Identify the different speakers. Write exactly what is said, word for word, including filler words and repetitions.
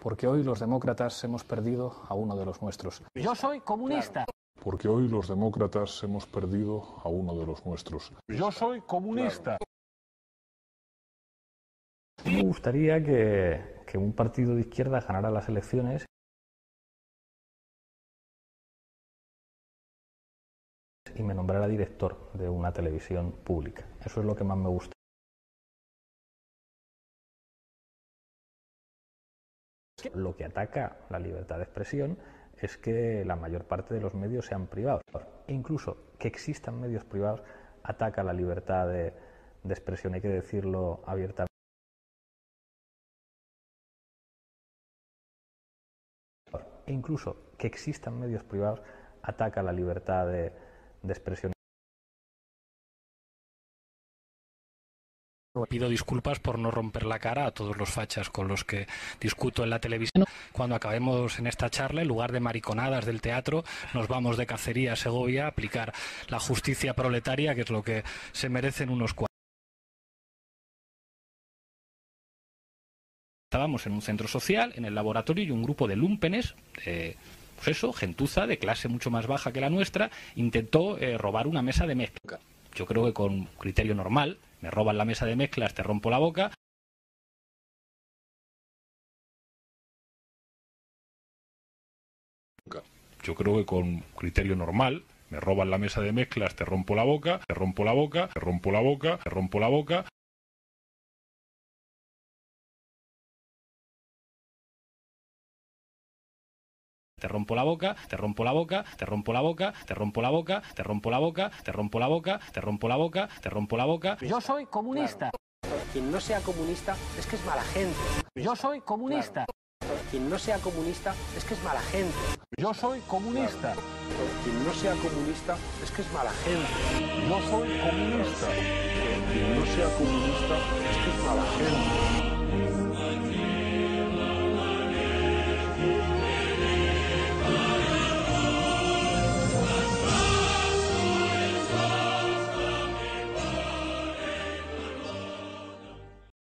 Speaker 1: Porque hoy los demócratas hemos perdido a uno de los nuestros.
Speaker 2: Yo soy comunista.
Speaker 3: Porque hoy los demócratas hemos perdido a uno de los nuestros.
Speaker 2: Yo soy comunista.
Speaker 4: Me gustaría que, que un partido de izquierda ganara las elecciones y me nombrara director de una televisión pública. Eso es lo que más me gusta. Lo que ataca la libertad de expresión es que la mayor parte de los medios sean privados. E incluso que existan medios privados ataca la libertad de, de expresión, hay que decirlo abiertamente. E incluso que existan medios privados ataca la libertad de, de expresión.
Speaker 1: Pido disculpas por no romper la cara a todos los fachas con los que discuto en la televisión. Cuando acabemos en esta charla, en lugar de mariconadas del teatro, nos vamos de cacería a Segovia a aplicar la justicia proletaria, que es lo que se merecen unos cuantos. Estábamos en un centro social, en el laboratorio, y un grupo de lúmpenes, eh, pues eso, gentuza de clase mucho más baja que la nuestra, intentó eh, robar una mesa de mezcla. Yo creo que con criterio normal, me roban la mesa de mezclas, te rompo la boca.
Speaker 3: Yo creo que con criterio normal, me roban la mesa de mezclas, te rompo la boca, te rompo la boca, te rompo la boca, te rompo la boca.
Speaker 1: Te rompo la boca, te rompo la boca, te rompo la boca, te rompo la boca, te rompo la boca, te rompo la boca, te rompo la boca, te rompo la boca.
Speaker 2: Yo soy comunista.
Speaker 5: Quien no sea comunista es que es mala gente.
Speaker 2: Yo soy comunista.
Speaker 5: Quien no sea comunista es que es mala gente.
Speaker 2: Yo soy comunista.
Speaker 5: Quien no sea comunista es que es mala gente.
Speaker 2: Yo soy comunista.
Speaker 3: Quien no sea comunista es que es mala gente.